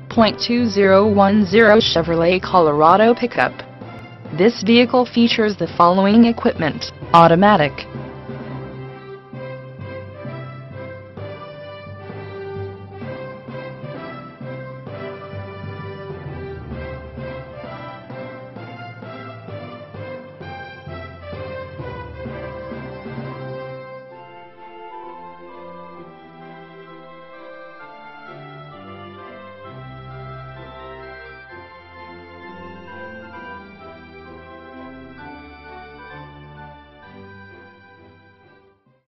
2010 Chevrolet Colorado pickup. This vehicle features the following equipment: automatic,